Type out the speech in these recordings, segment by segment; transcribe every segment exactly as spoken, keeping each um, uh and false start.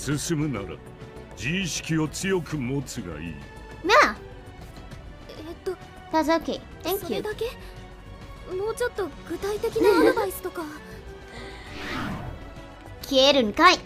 進むなら自意識を強く持つがいい。 Yeah, えっと that's okay. そ Thank れ you. だけ？もうちょっと具体的なアドバイスとか。 消えるんかい。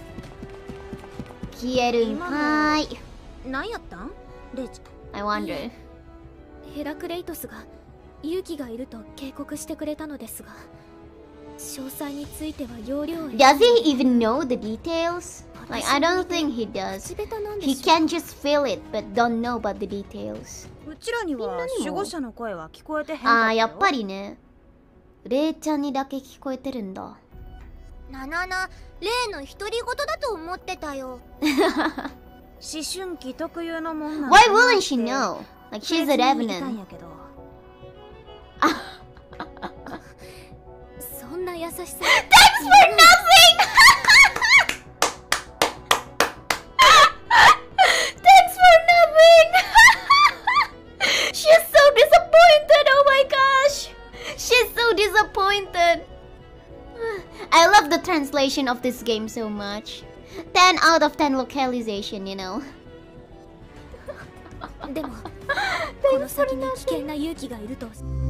消えるんかい。 何やったんレイチ。 I wonder. ヘラクレイトスが勇気がいると警告してくれたのですが、詳細については要領を。 Does he even know the details? Like, I don't think he does. 口下手なんで He しょ。 can just feel it, but don't know about the details. うちらには守護者の声は聞こえてへんかったよ。 ああ、やっぱりね。レイちゃんにだけ聞こえてるんだ。 ななな、例の独り言だと思ってたよ。 思春期特有のもんなん Why だなって wouldn't she know? Like, she's a 触れずにいたん revenant. やけど。 そんな優しさ。 Thanks for nothing! Thanks for nothing! She's so disappointed! Oh my gosh! She's so disappointed! I love the translation of this game so much. ten out of ten localization, you know. でもこの先に危険な勇気がいると